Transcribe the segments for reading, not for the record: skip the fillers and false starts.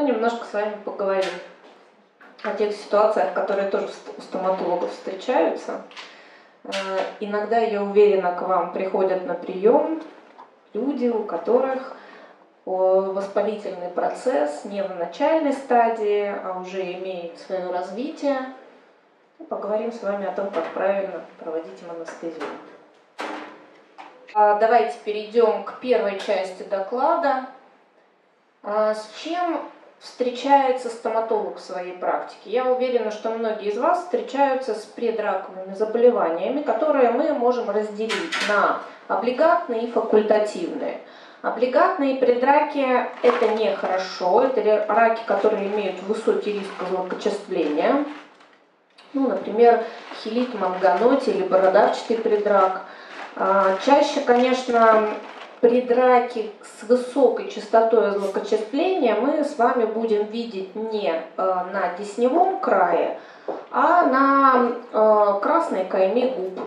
немножко с вами поговорим о тех ситуациях, которые тоже у стоматологов встречаются. Иногда, я уверена, к вам приходят на прием люди, у которых воспалительный процесс не в начальной стадии, а уже имеет свое развитие. Поговорим с вами о том, как правильно проводить им анестезию. Давайте перейдем к первой части доклада. С чем встречается стоматолог в своей практике? Я уверена, что многие из вас встречаются с предраковыми заболеваниями, которые мы можем разделить на облигатные и факультативные. Облигатные предраки – это нехорошо, это раки, которые имеют высокий риск злокачествления. Например, хилит манганоти или бородавчатый предрак. Чаще, конечно, предраки с высокой частотой злокачествления мы с вами будем видеть не на десневом крае, а на красной кайме губ.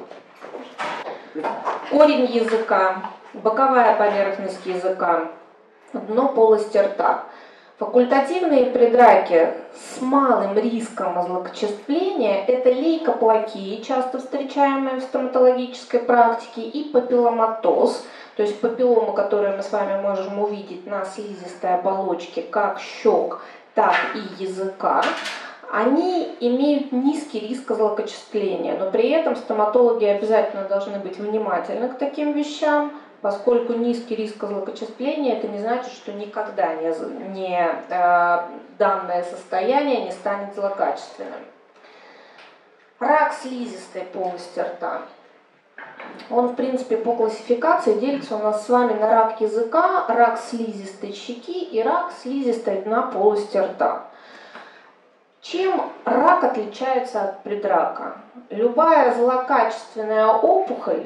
Корень языка, боковая поверхность языка, дно полости рта. Факультативные предраки с малым риском злокачествления – это лейкоплакии, часто встречаемые в стоматологической практике, и папилломатоз, то есть папиллому, которую мы с вами можем увидеть на слизистой оболочке как щек, так и языка. Они имеют низкий риск злокачествления, но при этом стоматологи обязательно должны быть внимательны к таким вещам, поскольку низкий риск злокачествления, это не значит, что никогда данное состояние не станет злокачественным. Рак слизистой полости рта. Он, в принципе, по классификации делится у нас с вами на рак языка, рак слизистой щеки и рак слизистой дна полости рта. Чем рак отличается от предрака? Любая злокачественная опухоль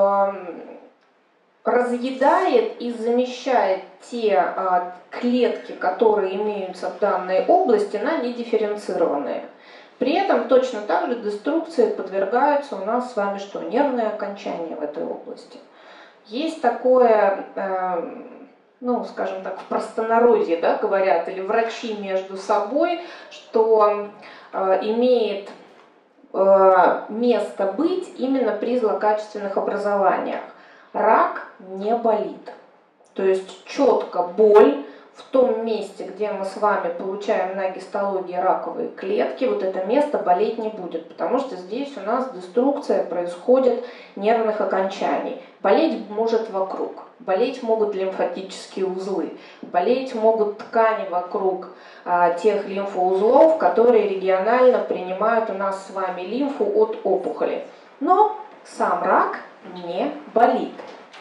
разъедает и замещает те клетки, которые имеются в данной области, на недифференцированные. При этом точно так же деструкции подвергаются у нас с вами что? Нервные окончания в этой области. Есть такое, скажем так, в простонародье, да, говорят, или врачи между собой, что имеет место быть именно при злокачественных образованиях. Рак не болит. То есть четко боль в том месте, где мы с вами получаем на гистологии раковые клетки, вот это место болеть не будет, потому что здесь у нас деструкция происходит нервных окончаний. Болеть может вокруг, болеть могут лимфатические узлы, болеть могут ткани вокруг тех лимфоузлов, которые регионально принимают у нас с вами лимфу от опухоли. Но сам рак не болит.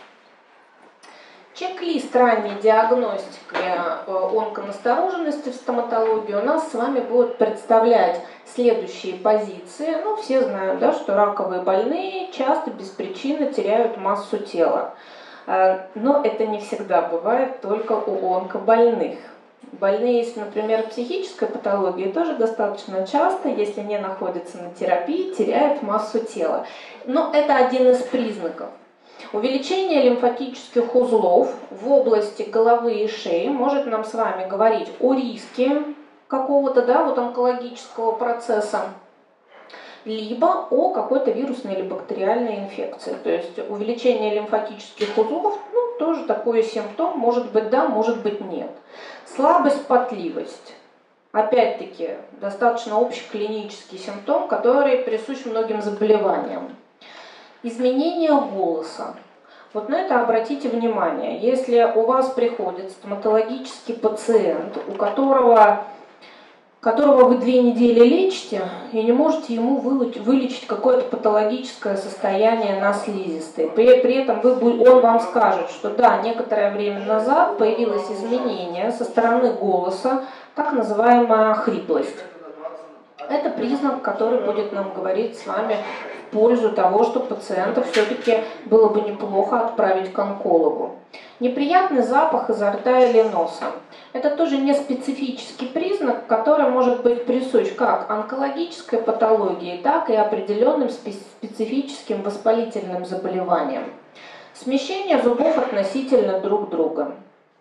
Чек-лист ранней диагностики онконастороженности в стоматологии у нас с вами будет представлять следующие позиции. Все знают, да, что раковые больные часто без причины теряют массу тела. Но это не всегда бывает только у онкобольных. Больные с, например, психической патологией тоже достаточно часто, если не находятся на терапии, теряют массу тела. Но это один из признаков. Увеличение лимфатических узлов в области головы и шеи может нам с вами говорить о риске какого-то, онкологического процесса, либо о какой-то вирусной или бактериальной инфекции. То есть увеличение лимфатических узлов, тоже такой симптом, может быть да, может быть нет. Слабость, потливость. Опять-таки, достаточно общий клинический симптом, который присущ многим заболеваниям. Изменение голоса. Вот на это обратите внимание. Если у вас приходит стоматологический пациент, у которого вы 2 недели лечите и не можете ему вылечить какое-то патологическое состояние на слизистой. При этом он вам скажет, что да, некоторое время назад появилось изменение со стороны голоса, так называемая хриплость. Это признак, который будет нам говорить с вами в пользу того, что пациента все-таки было бы неплохо отправить к онкологу. Неприятный запах изо рта или носа. Это тоже не специфический признак, который может быть присущ как онкологической патологии, так и определенным специфическим воспалительным заболеваниям. Смещение зубов относительно друг друга.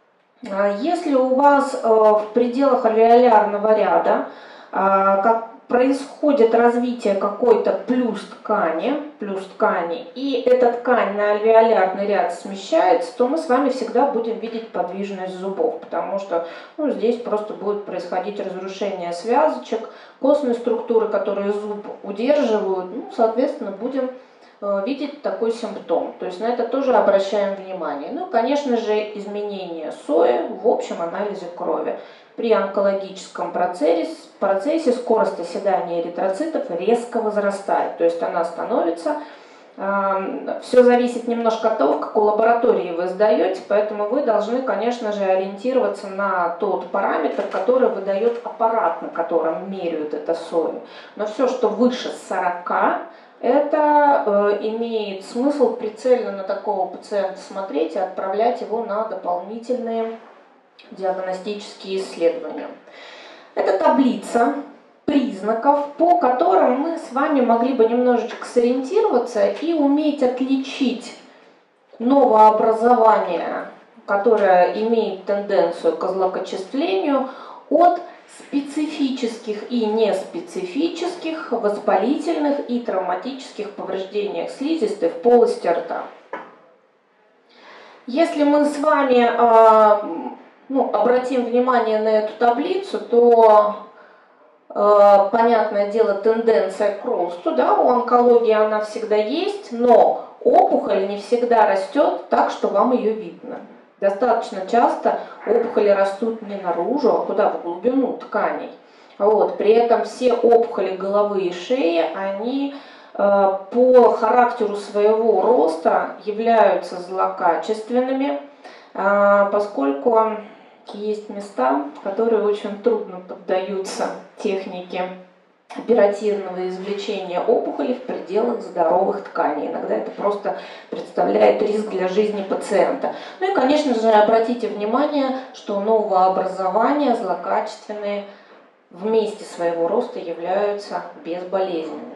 Если у вас в пределах альвеолярного ряда происходит развитие какой-то плюс ткани, и эта ткань на альвеолярный ряд смещается, то мы с вами всегда будем видеть подвижность зубов, потому что здесь просто будет происходить разрушение связочек, костной структуры, которые зуб удерживают, соответственно, будем видеть такой симптом. То есть на это тоже обращаем внимание. Конечно же, изменение СОИ в общем анализе крови. При онкологическом процессе скорость оседания эритроцитов резко возрастает. То есть она становится... Все зависит немножко от того, в какой лаборатории вы сдаете, поэтому вы должны, конечно же, ориентироваться на тот параметр, который выдает аппарат, на котором меряют это СОИ. Но все, что выше 40, это имеет смысл прицельно на такого пациента смотреть и отправлять его на дополнительные диагностические исследования. Это таблица признаков, по которым мы с вами могли бы немножечко сориентироваться и уметь отличить новообразование, которое имеет тенденцию к злокачествлению, от специфических и неспецифических воспалительных и травматических повреждениях слизистой в полости рта. Если мы с вами обратим внимание на эту таблицу, то понятное дело, тенденция к росту, у онкологии она всегда есть, но опухоль не всегда растет так, что вам ее видно. Достаточно часто опухоли растут не наружу, а куда? В глубину тканей. При этом все опухоли головы и шеи, они по характеру своего роста являются злокачественными, поскольку есть места, которые очень трудно поддаются технике оперативного извлечения опухолей в пределах здоровых тканей. Иногда это просто представляет риск для жизни пациента. И, конечно же, обратите внимание, что новообразования злокачественные в месте своего роста являются безболезненными.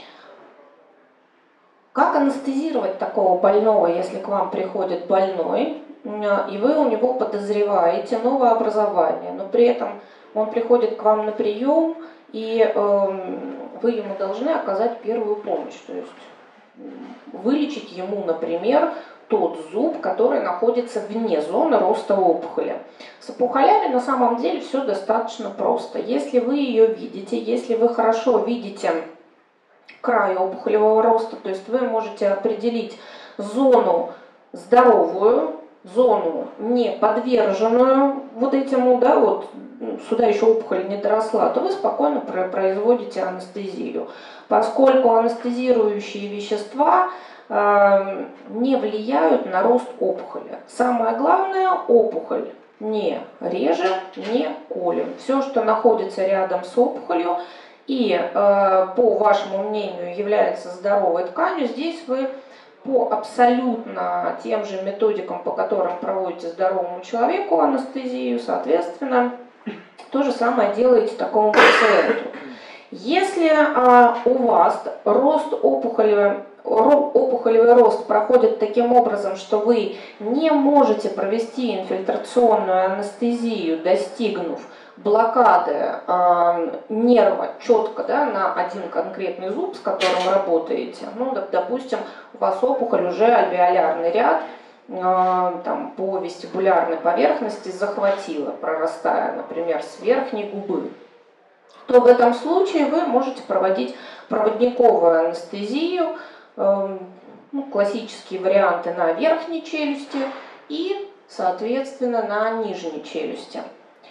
Как анестезировать такого больного, если к вам приходит больной, и вы у него подозреваете новообразование, но при этом он приходит к вам на прием, и вы ему должны оказать первую помощь, то есть вылечить ему, например, тот зуб, который находится вне зоны роста опухоли. С опухолями на самом деле все достаточно просто. Если вы ее видите, если вы хорошо видите край опухолевого роста, то есть вы можете определить зону здоровую, зону не подверженную этому, сюда еще опухоль не доросла, то вы спокойно производите анестезию, поскольку анестезирующие вещества не влияют на рост опухоли. Самое главное, опухоль не режем, не колем. Все, что находится рядом с опухолью и, по вашему мнению, является здоровой тканью, здесь вы по абсолютно тем же методикам, по которым проводите здоровому человеку анестезию, соответственно, то же самое делаете такому пациенту. Если у вас опухолевый рост проходит таким образом, что вы не можете провести инфильтрационную анестезию, достигнув блокады нерва четко на один конкретный зуб, с которым работаете, допустим, у вас опухоль уже альвеолярный ряд по вестибулярной поверхности захватила, прорастая, например, с верхней губы, то в этом случае вы можете проводить проводниковую анестезию, классические варианты на верхней челюсти и, соответственно, на нижней челюсти.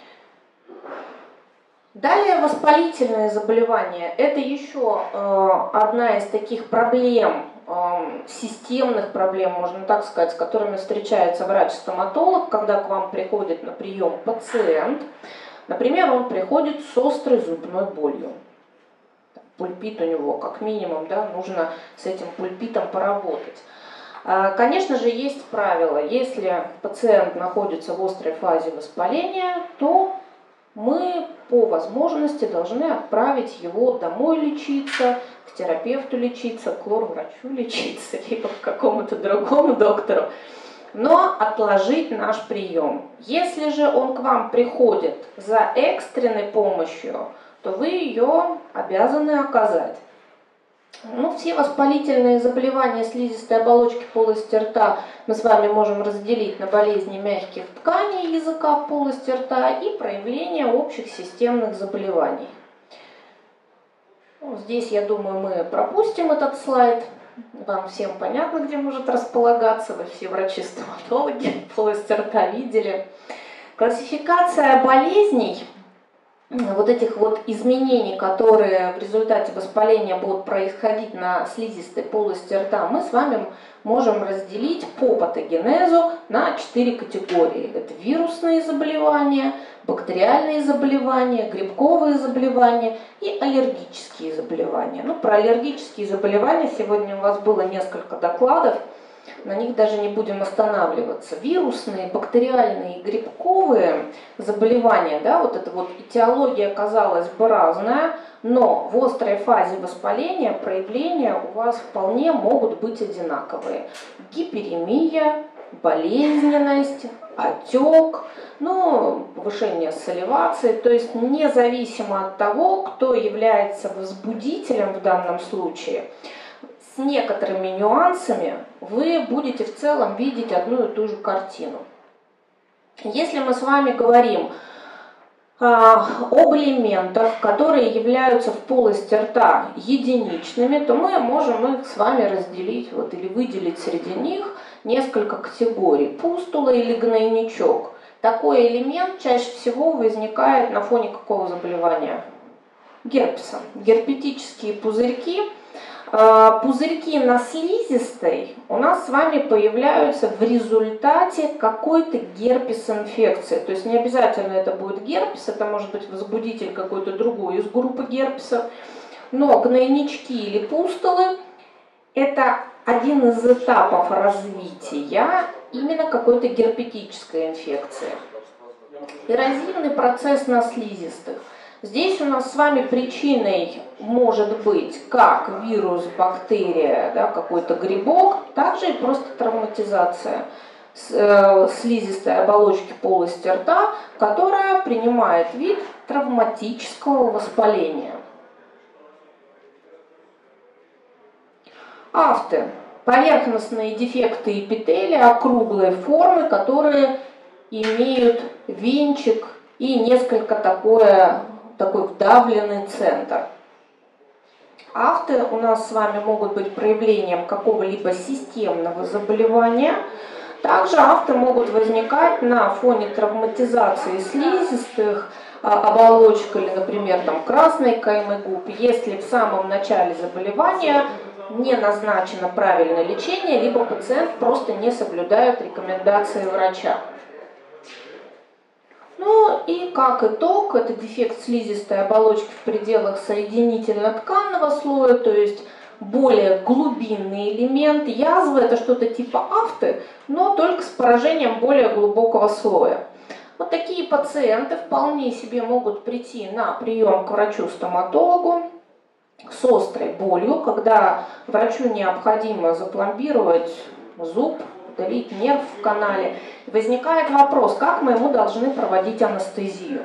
Далее воспалительные заболевания. Это еще одна из таких проблем, системных проблем, можно так сказать, с которыми встречается врач-стоматолог, когда к вам приходит на прием пациент. Например, он приходит с острой зубной болью. Пульпит у него, как минимум, нужно с этим пульпитом поработать. Конечно же, есть правило. Если пациент находится в острой фазе воспаления, то мы по возможности должны отправить его домой лечиться, к терапевту лечиться, к лор-врачу лечиться, либо к какому-то другому доктору. но отложить наш прием. Если же он к вам приходит за экстренной помощью, то вы ее обязаны оказать. Ну, все воспалительные заболевания слизистой оболочки полости рта мы с вами можем разделить на болезни мягких тканей языка в полости рта и проявления общих системных заболеваний. Ну, здесь, я думаю, мы пропустим этот слайд. Вам всем понятно, где может располагаться. Вы все врачи-стоматологи полости рта видели. Классификация болезней, вот этих вот изменений, которые в результате воспаления будут происходить на слизистой полости рта, мы с вами можем разделить по патогенезу на 4 категории. Это вирусные заболевания, бактериальные заболевания, грибковые заболевания и аллергические заболевания. Ну, про аллергические заболевания сегодня у вас было несколько докладов, на них даже не будем останавливаться. Вирусные, бактериальные и грибковые заболевания, да, вот эта вот этиология, казалось бы, разная, но в острой фазе воспаления проявления у вас вполне могут быть одинаковые. Гиперемия, болезненность, отек, ну, повышение саливации, то есть независимо от того, кто является возбудителем в данном случае, с некоторыми нюансами вы будете в целом видеть одну и ту же картину. Если мы с вами говорим об элементах, которые являются в полости рта единичными, то мы можем их с вами разделить вот, или выделить среди них несколько категорий. Пустула или гнойничок. Такой элемент чаще всего возникает на фоне какого заболевания? Герпеса. Герпетические пузырьки. Пузырьки на слизистой у нас с вами появляются в результате какой-то герпес-инфекции. То есть не обязательно это будет герпес, это может быть возбудитель какой-то другой из группы герпесов. Но гнойнички или пустулы – это один из этапов развития именно какой-то герпетической инфекции. Эрозивный процесс на слизистых. Здесь у нас с вами причиной может быть как вирус, бактерия, да, какой-то грибок, также и просто травматизация слизистой оболочки полости рта, которая принимает вид травматического воспаления. Афты. Поверхностные дефекты эпителия округлой формы, которые имеют венчик и несколько такой вдавленный центр. Афты у нас с вами могут быть проявлением какого-либо системного заболевания. Также афты могут возникать на фоне травматизации слизистых оболочек или, например, там, красной каймы губ, если в самом начале заболевания не назначено правильное лечение, либо пациент просто не соблюдает рекомендации врача. Ну и как итог, это дефект слизистой оболочки в пределах соединительно-тканного слоя, то есть более глубинный элемент. Язва – это что-то типа афты, но только с поражением более глубокого слоя. Вот такие пациенты вполне себе могут прийти на прием к врачу-стоматологу с острой болью, когда врачу необходимо запломбировать зуб, удалить нерв в канале. Возникает вопрос, как мы ему должны проводить анестезию.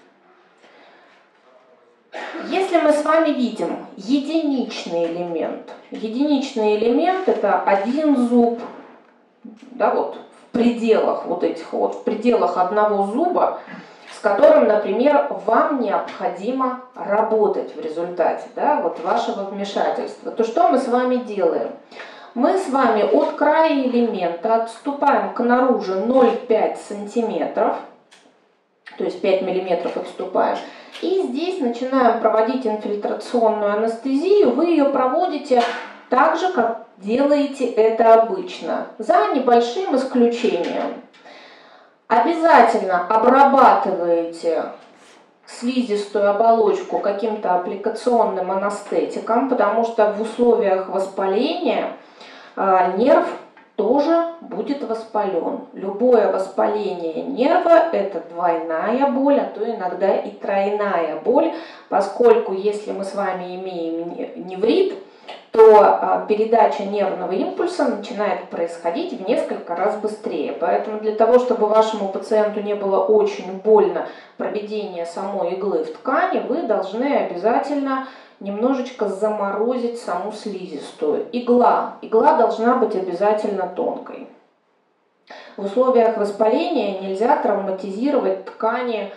Если мы с вами видим единичный элемент это один зуб, да, вот в пределах вот этих вот, в пределах одного зуба, с которым, например, вам необходимо работать в результате, да, вот вашего вмешательства, то что мы с вами делаем? Мы с вами от края элемента отступаем к наружу 0,5 сантиметров, то есть 5 миллиметров отступаем, и здесь начинаем проводить инфильтрационную анестезию. Вы ее проводите так же, как делаете это обычно, за небольшим исключением. Обязательно обрабатываете слизистую оболочку каким-то аппликационным анестетиком, потому что в условиях воспаления нерв тоже будет воспален. Любое воспаление нерва – это двойная боль, а то иногда и тройная боль, поскольку если мы с вами имеем неврит, то передача нервного импульса начинает происходить в несколько раз быстрее. Поэтому для того, чтобы вашему пациенту не было очень больно проведение самой иглы в ткани, вы должны обязательно немножечко заморозить саму слизистую. Игла должна быть обязательно тонкой. В условиях воспаления нельзя травматизировать ткани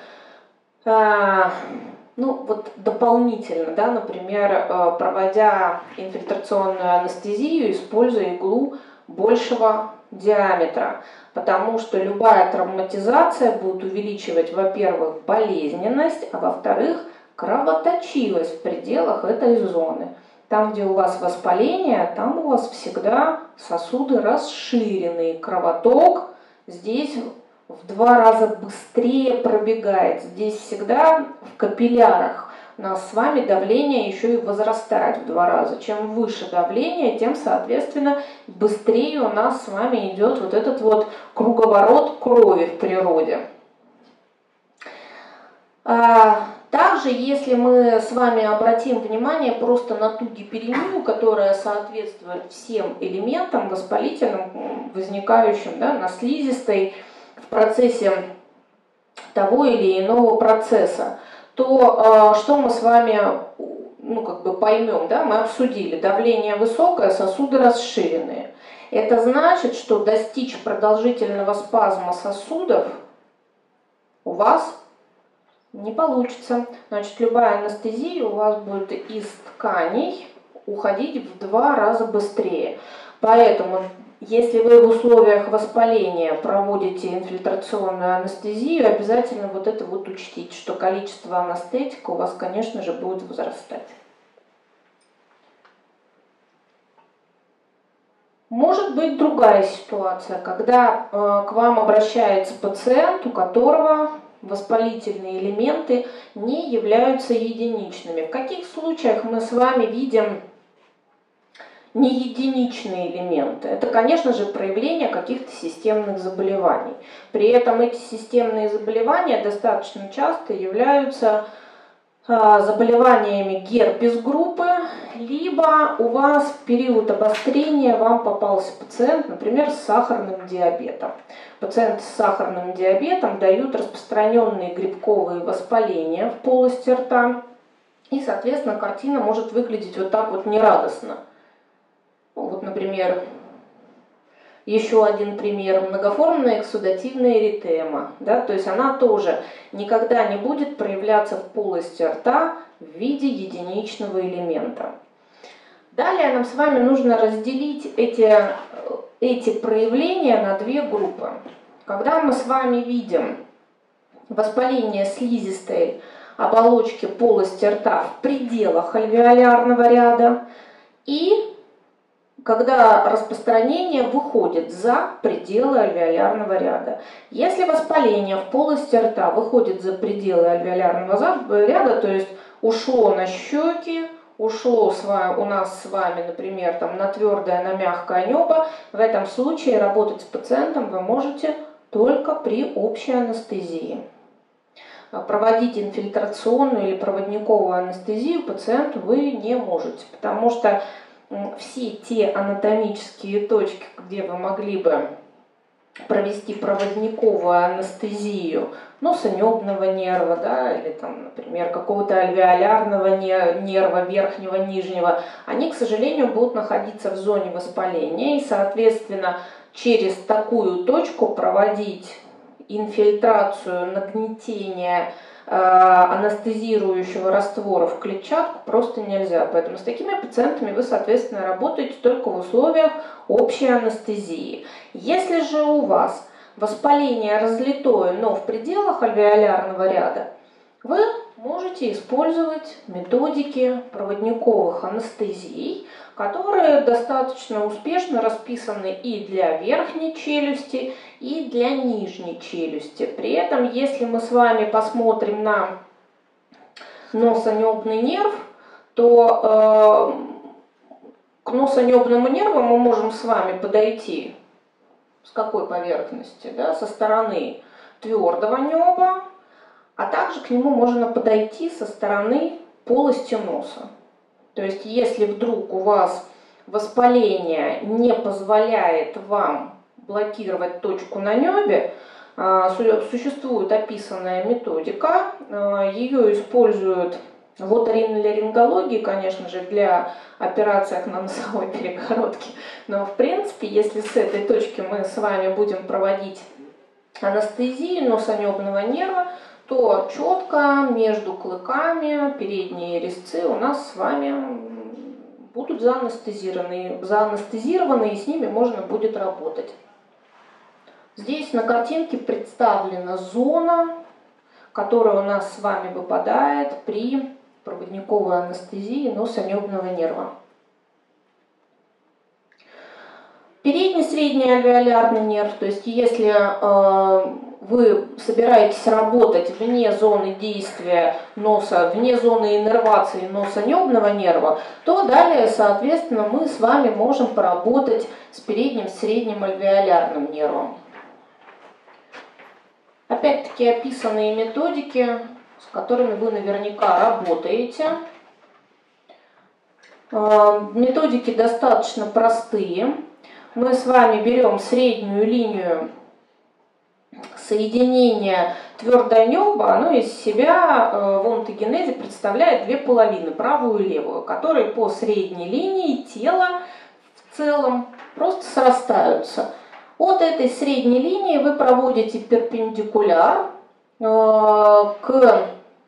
дополнительно, да, например, проводя инфильтрационную анестезию, используя иглу большего диаметра, потому что любая травматизация будет увеличивать, во-первых, болезненность, а во-вторых, кровоточивость в пределах этой зоны. Там, где у вас воспаление, там у вас всегда сосуды расширенные, кровоток здесь в 2 раза быстрее пробегает. Здесь всегда в капиллярах у нас с вами давление еще и возрастает в 2 раза. Чем выше давление, тем, соответственно, быстрее у нас с вами идет вот этот вот круговорот крови в природе. Также, если мы с вами обратим внимание просто на ту гиперемию, которая соответствует всем элементам воспалительным, возникающим, да, на слизистой в процессе того или иного процесса, то что мы с вами поймем, да, мы обсудили, давление высокое, сосуды расширенные. Это значит, что достичь продолжительного спазма сосудов у вас не получится. Значит, любая анестезия у вас будет из тканей уходить в 2 раза быстрее. Поэтому, если вы в условиях воспаления проводите инфильтрационную анестезию, обязательно вот это вот учтите, что количество анестетика у вас, конечно же, будет возрастать. Может быть другая ситуация, когда к вам обращается пациент, у которого воспалительные элементы не являются единичными. В каких случаях мы с вами видим неединичные элементы? Это, конечно же, проявление каких-то системных заболеваний. При этом эти системные заболевания достаточно часто являются заболеваниями герпес-группы, либо у вас в период обострения вам попался пациент, например, с сахарным диабетом. Пациенты с сахарным диабетом дают распространенные грибковые воспаления в полости рта, и, соответственно, картина может выглядеть вот так вот нерадостно. Вот, например, еще один пример – многоформная эксудативная эритема. Да, то есть она тоже никогда не будет проявляться в полости рта в виде единичного элемента. Далее нам с вами нужно разделить эти проявления на 2 группы. Когда мы с вами видим воспаление слизистой оболочки полости рта в пределах альвеолярного ряда и когда распространение выходит за пределы альвеолярного ряда. Если воспаление в полости рта выходит за пределы альвеолярного ряда, то есть ушло на щеки, ушло у нас с вами, например, на твердое, на мягкое небо, в этом случае работать с пациентом вы можете только при общей анестезии. Проводить инфильтрационную или проводниковую анестезию пациенту вы не можете, потому что все те анатомические точки, где вы могли бы провести проводниковую анестезию носонебного нерва, да, или например, какого-то альвеолярного нерва верхнего, нижнего, они, к сожалению, будут находиться в зоне воспаления, и, соответственно, через такую точку проводить инфильтрацию, нагнетение анестезирующего раствора в клетчатку просто нельзя. Поэтому с такими пациентами вы, соответственно, работаете только в условиях общей анестезии. Если же у вас воспаление разлитое, но в пределах альвеолярного ряда, вы можете использовать методики проводниковых анестезий, которые достаточно успешно расписаны и для верхней челюсти, и для нижней челюсти. При этом, если мы с вами посмотрим на носонебный нерв, то к носонебному нерву мы можем с вами подойти с какой поверхности? Да? Со стороны твердого неба, а также к нему можно подойти со стороны полости носа. То То есть если вдруг у вас воспаление не позволяет вам блокировать точку на небе, существует описанная методика, ее используют в оториноларингологии, конечно же, для операции на носовой перегородке. Но в принципе, если с этой точки мы с вами будем проводить анестезию носонебного нерва, то четко между клыками передние резцы у нас с вами будут заанестезированы, и с ними можно будет работать. Здесь на картинке представлена зона, которая у нас с вами выпадает при проводниковой анестезии носонебного нерва. Передний средний альвеолярный нерв, то есть если вы собираетесь работать вне зоны действия носа, вне зоны иннервации носонебного нерва, то далее, соответственно, мы с вами можем поработать с передним средним альвеолярным нервом. Опять-таки описанные методики, с которыми вы наверняка работаете. Методики достаточно простые. Мы с вами берем среднюю линию соединения твердое небо, оно из себя в онтогенезе представляет две половины, правую и левую, которые по средней линии тела в целом просто срастаются. От этой средней линии вы проводите перпендикуляр к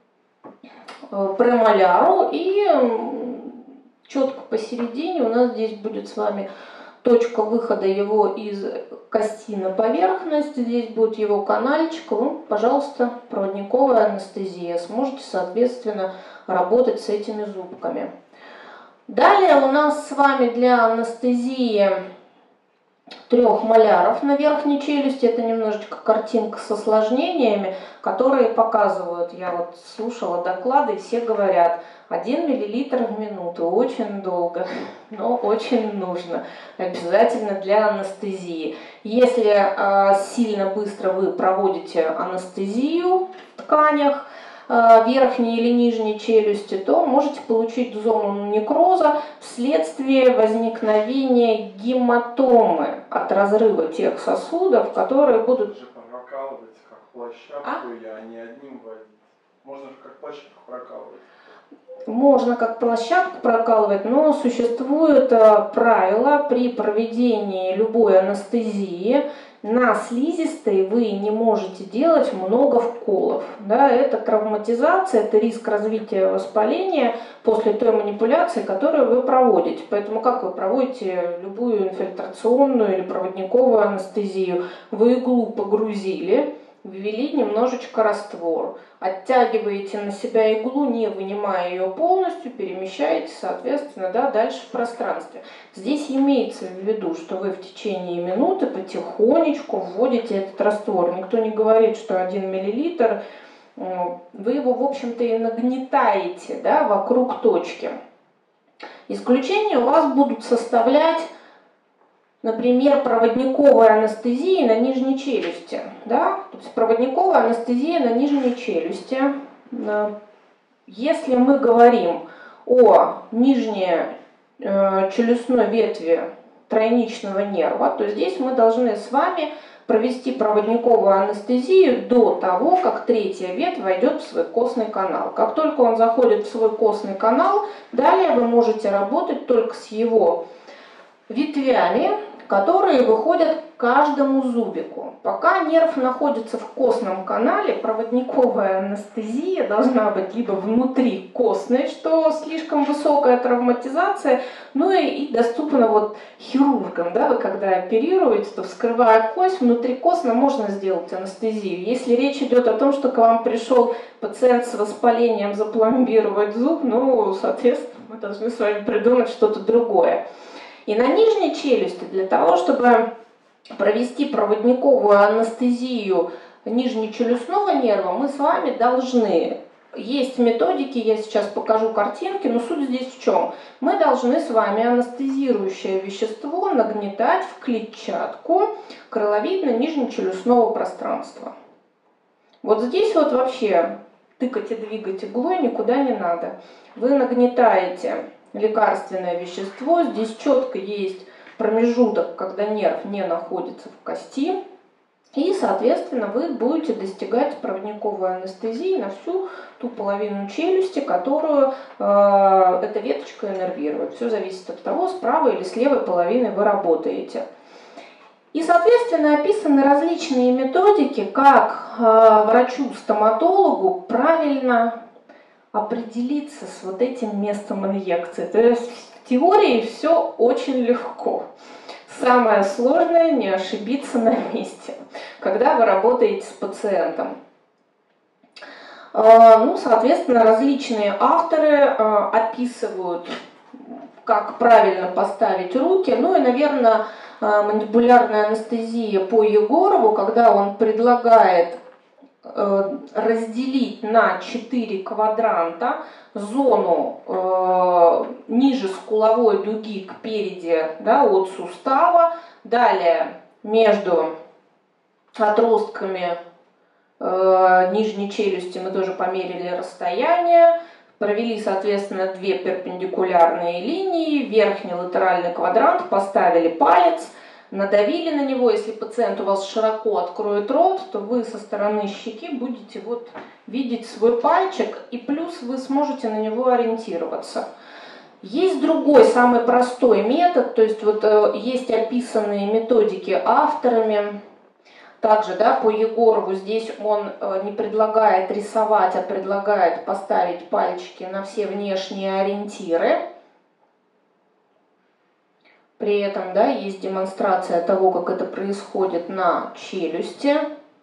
премоляру, и четко посередине у нас здесь будет с вами точка выхода его из кости на поверхность, здесь будет его канальчик, пожалуйста, проводниковая анестезия. Сможете, соответственно, работать с этими зубками. Далее у нас с вами для анестезии 3 маляров на верхней челюсти. Это немножечко картинка с осложнениями, которые показывают, я вот слушала доклады, и все говорят, 1 мл в минуту, очень долго, но очень нужно, обязательно для анестезии. Если сильно быстро вы проводите анестезию в тканях верхней или нижней челюсти, то можете получить зону некроза вследствие возникновения гематомы от разрыва тех сосудов, которые будут... Прокалывать как площадку, а не одним водить. Можно же как площадку прокалывать. Можно как площадку прокалывать, но существует правило: при проведении любой анестезии на слизистой вы не можете делать много вколов. Да, это травматизация, это риск развития воспаления после той манипуляции, которую вы проводите. Поэтому как вы проводите любую инфильтрационную или проводниковую анестезию? Вы иглу погрузили, ввели немножечко раствор, оттягиваете на себя иглу, не вынимая ее полностью, перемещаете, соответственно, дальше в пространстве. Здесь имеется в виду, что вы в течение минуты потихонечку вводите этот раствор. Никто не говорит, что 1 мл, вы его, в общем-то, и нагнетаете, да, вокруг точки. Исключения у вас будут составлять, например, проводниковая анестезия на нижней челюсти. Да? То есть проводниковая анестезия на нижней челюсти. Если мы говорим о нижней челюстной ветви тройничного нерва, то здесь мы должны с вами провести проводниковую анестезию до того, как третья ветвь войдет в свой костный канал. Как только он заходит в свой костный канал, далее вы можете работать только с его ветвями, которые выходят к каждому зубику. Пока нерв находится в костном канале, проводниковая анестезия должна быть либо внутри костной, что слишком высокая травматизация, ну и доступна вот хирургам. Да, вы когда оперируете, то вскрывая кость, внутрикостно можно сделать анестезию. Если речь идет о том, что к вам пришел пациент с воспалением запломбировать зуб, ну, соответственно, мы должны с вами придумать что-то другое. И на нижней челюсти для того, чтобы провести проводниковую анестезию нижнечелюстного нерва, мы с вами должны, есть методики, я сейчас покажу картинки, но суть здесь в чем? Мы должны с вами анестезирующее вещество нагнетать в клетчатку крыловидно-нижнечелюстного пространства. Вот здесь вот вообще тыкать и двигать иглой никуда не надо. Вы нагнетаете лекарственное вещество. Здесь четко есть промежуток, когда нерв не находится в кости. И, соответственно, вы будете достигать проводниковой анестезии на всю ту половину челюсти, которую эта веточка иннервирует. Все зависит от того, с правой или с левой половиной вы работаете. И, соответственно, описаны различные методики, как врачу-стоматологу правильно определиться с вот этим местом инъекции. То есть в теории все очень легко. Самое сложное — не ошибиться на месте, когда вы работаете с пациентом. Ну, соответственно, различные авторы описывают, как правильно поставить руки. Ну и, наверное, мандибулярная анестезия по Егорову, когда он предлагает разделить на 4 квадранта зону ниже скуловой дуги к переди, да, от сустава, далее между отростками нижней челюсти мы тоже померили расстояние, провели, соответственно, 2 перпендикулярные линии, верхний латеральный квадрант, поставили палец, надавили на него. Если пациент у вас широко откроет рот, то вы со стороны щеки будете вот видеть свой пальчик, и плюс вы сможете на него ориентироваться. Есть другой, самый простой метод, то есть вот есть описанные методики авторами. Также, да, по Егорову здесь он не предлагает рисовать, а предлагает поставить пальчики на все внешние ориентиры. При этом, да, есть демонстрация того, как это происходит на челюсти.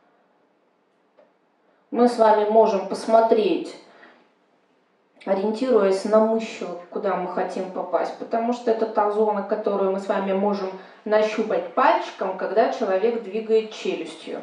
Мы с вами можем посмотреть, ориентируясь на мышцу, куда мы хотим попасть, потому что это та зона, которую мы с вами можем нащупать пальчиком, когда человек двигает челюстью.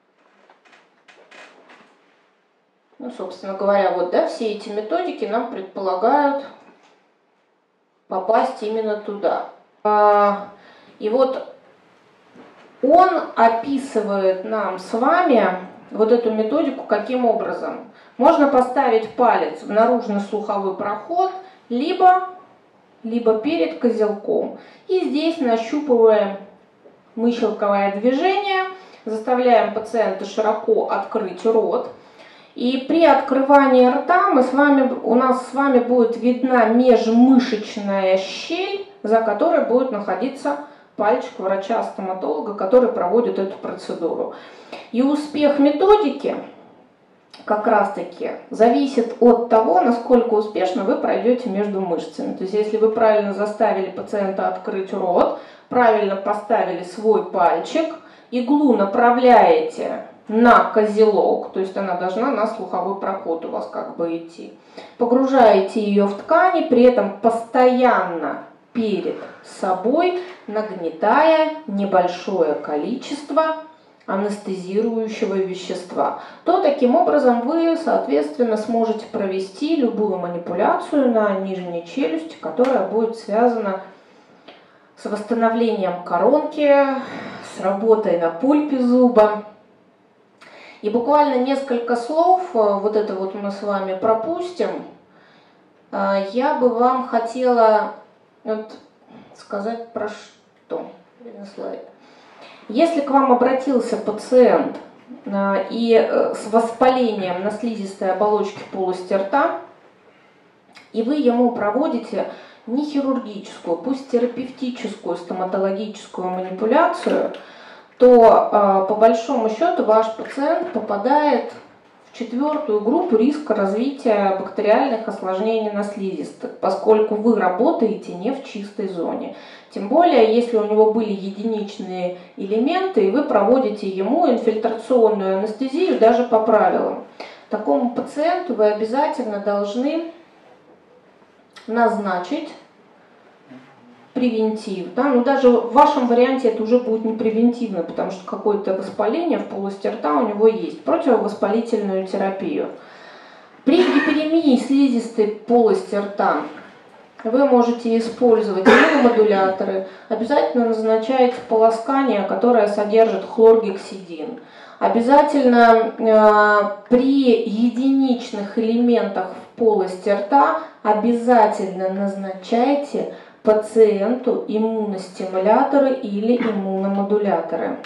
Ну, собственно говоря, вот, да, все эти методики нам предполагают попасть именно туда. И вот он описывает нам с вами вот эту методику каким образом. Можно поставить палец в наружный слуховой проход, либо перед козелком. И здесь нащупываем мыщелковое движение, заставляем пациента широко открыть рот. И при открывании рта у нас с вами будет видна межмышечная щель, за которой будет находиться пальчик врача-стоматолога, который проводит эту процедуру. И успех методики как раз-таки зависит от того, насколько успешно вы пройдете между мышцами. То есть если вы правильно заставили пациента открыть рот, правильно поставили свой пальчик, иглу направляете на козелок, то есть она должна на слуховой проход у вас как бы идти. Погружаете ее в ткани, при этом постоянно перед собой нагнетая небольшое количество анестезирующего вещества, то таким образом вы, соответственно, сможете провести любую манипуляцию на нижней челюсти, которая будет связана с восстановлением коронки, с работой на пульпе зуба. И буквально несколько слов, вот это вот мы с вами пропустим, я бы вам хотела сказать про что. Если к вам обратился пациент и с воспалением на слизистой оболочке полости рта, и вы ему проводите не хирургическую, пусть терапевтическую стоматологическую манипуляцию, то по большому счету ваш пациент попадает в 4-ю группу риска развития бактериальных осложнений на слизистых, поскольку вы работаете не в чистой зоне. Тем более, если у него были единичные элементы, и вы проводите ему инфильтрационную анестезию даже по правилам. Такому пациенту вы обязательно должны назначить превентив. Да? Но даже в вашем варианте это уже будет не превентивно, потому что какое-то воспаление в полости рта у него есть. Противовоспалительную терапию. При гиперемии слизистой полости рта вы можете использовать иммуномодуляторы. Обязательно назначайте полоскание, которое содержит хлоргексидин. Обязательно при единичных элементах в полости рта, обязательно назначайте пациенту иммуностимуляторы или иммуномодуляторы.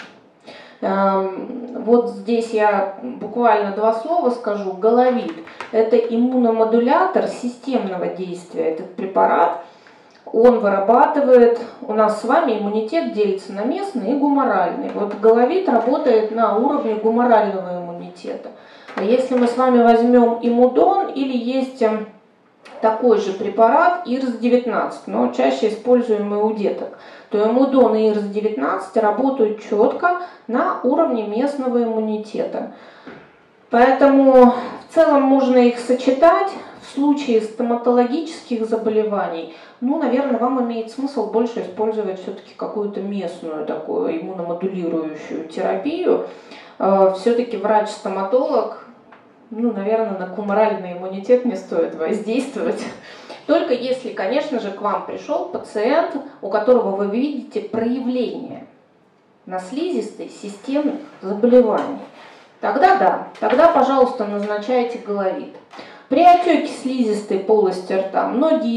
Вот здесь я буквально два слова скажу. Головид – это иммуномодулятор системного действия. Этот препарат, он вырабатывает, у нас с вами иммунитет делится на местный и гуморальный. Вот головид работает на уровне гуморального иммунитета. А если мы с вами возьмем имудон или есть такой же препарат ИРС-19, но чаще используемый у деток, то имудон и ИРС-19 работают четко на уровне местного иммунитета. Поэтому в целом можно их сочетать в случае стоматологических заболеваний. Ну, наверное, вам имеет смысл больше использовать все-таки какую-то местную такую иммуномодулирующую терапию. Все-таки врач-стоматолог, ну, наверное, на гуморальный иммунитет не стоит воздействовать. Только если, конечно же, к вам пришел пациент, у которого вы видите проявление на слизистой системных заболеваний. Тогда да, тогда, пожалуйста, назначайте головид. При отеке слизистой полости рта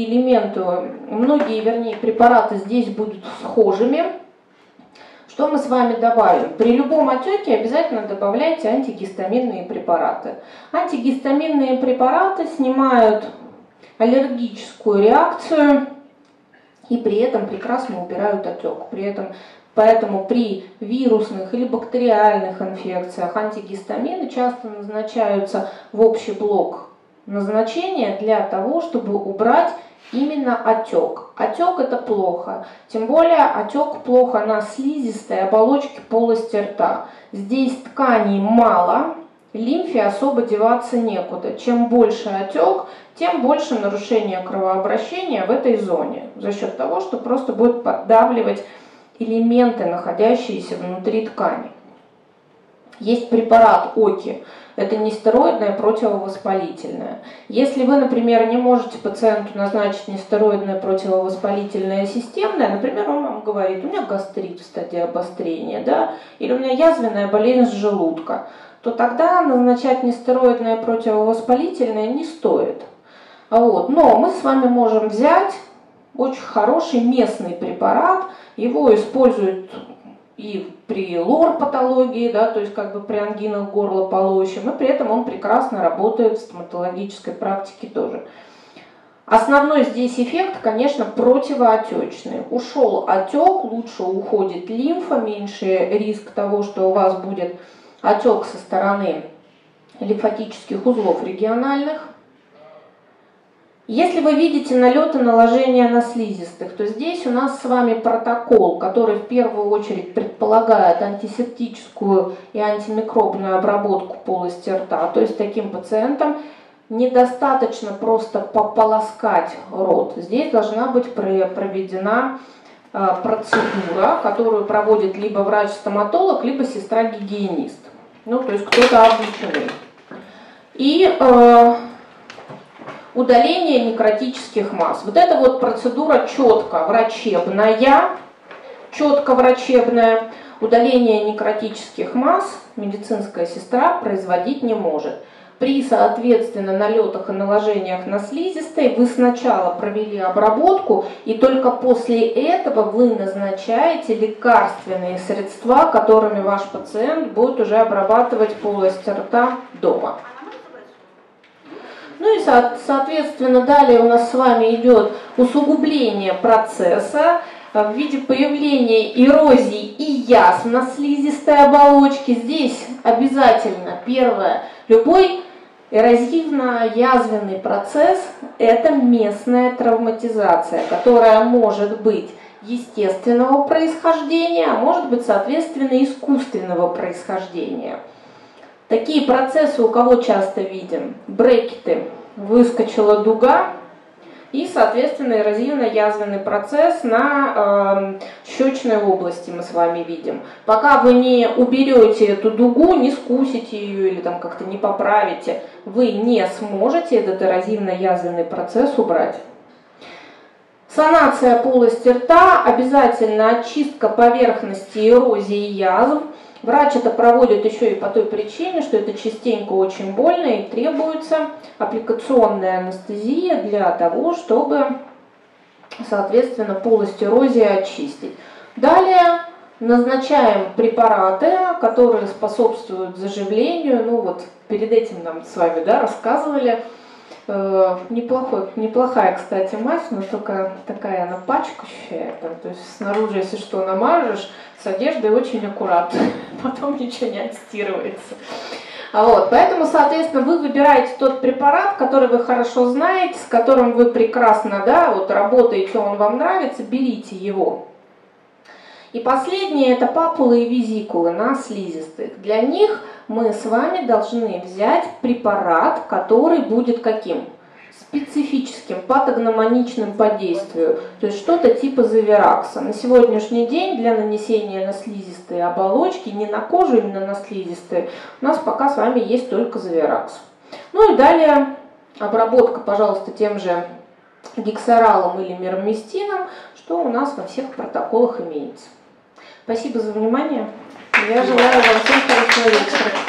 многие препараты здесь будут схожими. Что мы с вами добавим? При любом отеке обязательно добавляйте антигистаминные препараты. Антигистаминные препараты снимают аллергическую реакцию и при этом прекрасно убирают отек. Поэтому при вирусных или бактериальных инфекциях антигистамины часто назначаются в общий блок назначения для того, чтобы убрать именно отек. Отек это плохо, тем более отек плохо на слизистой оболочке полости рта. Здесь тканей мало, лимфе особо деваться некуда. Чем больше отек, тем больше нарушение кровообращения в этой зоне за счет того, что просто будет поддавливать элементы, находящиеся внутри ткани. Есть препарат ОКИ. Это нестероидное противовоспалительное. Если вы, например, не можете пациенту назначить нестероидное противовоспалительное системное, например, он вам говорит, у меня гастрит в стадии обострения, да, или у меня язвенная болезнь желудка, то тогда назначать нестероидное противовоспалительное не стоит. Вот. Но мы с вами можем взять очень хороший местный препарат, его используют и при лор-патологии, да, то есть как бы при ангинах горла полощем, и при этом он прекрасно работает в стоматологической практике тоже. Основной здесь эффект, конечно, противоотечный. Ушел отек, лучше уходит лимфа, меньше риск того, что у вас будет отек со стороны лимфатических узлов региональных. Если вы видите налеты наложения на слизистых, то здесь у нас с вами протокол, который в первую очередь предполагает антисептическую и антимикробную обработку полости рта. То есть таким пациентам недостаточно просто пополоскать рот. Здесь должна быть проведена процедура, которую проводит либо врач-стоматолог, либо сестра-гигиенист. Ну, то есть кто-то обученный. И удаление некротических масс. Вот эта вот процедура четко врачебная. Удаление некротических масс медицинская сестра производить не может. При, соответственно, налетах и наложениях на слизистой вы сначала провели обработку, и только после этого вы назначаете лекарственные средства, которыми ваш пациент будет уже обрабатывать полость рта дома. Ну и, соответственно, далее у нас с вами идет усугубление процесса в виде появления эрозий и язв на слизистой оболочке. Здесь обязательно первое. Любой эрозивно-язвенный процесс – это местная травматизация, которая может быть естественного происхождения, а может быть, соответственно, искусственного происхождения. Такие процессы у кого часто видим? Брекеты. Выскочила дуга и, соответственно, эрозивно-язвенный процесс на щечной области мы с вами видим. Пока вы не уберете эту дугу, не скусите ее или там как-то не поправите, вы не сможете этот эрозивно-язвенный процесс убрать. Санация полости рта, обязательно очистка поверхности эрозии язв. Врач это проводит еще и по той причине, что это частенько очень больно и требуется аппликационная анестезия для того, чтобы, соответственно, полость эрозии очистить. Далее назначаем препараты, которые способствуют заживлению. Ну вот перед этим нам с вами рассказывали. Неплохая, кстати, мазь, но только такая она пачкающая. То есть снаружи, если что, намажешь, с одеждой очень аккуратно, потом ничего не отстирывается. Поэтому, соответственно, вы выбираете тот препарат, который вы хорошо знаете, с которым вы прекрасно работаете, он вам нравится, берите его. И последнее – это папулы и визикулы на слизистых. Для них мы с вами должны взять препарат, который будет каким? Специфическим, патогномоничным по действию. То есть что-то типа Зоверакса. На сегодняшний день для нанесения на слизистые оболочки, не на кожу, именно на слизистые, у нас пока с вами есть только Зоверакс. Ну и далее обработка, пожалуйста, тем же гексаралом или мироместином, что у нас во всех протоколах имеется. Спасибо за внимание. Я желаю вам всем хорошего вечера.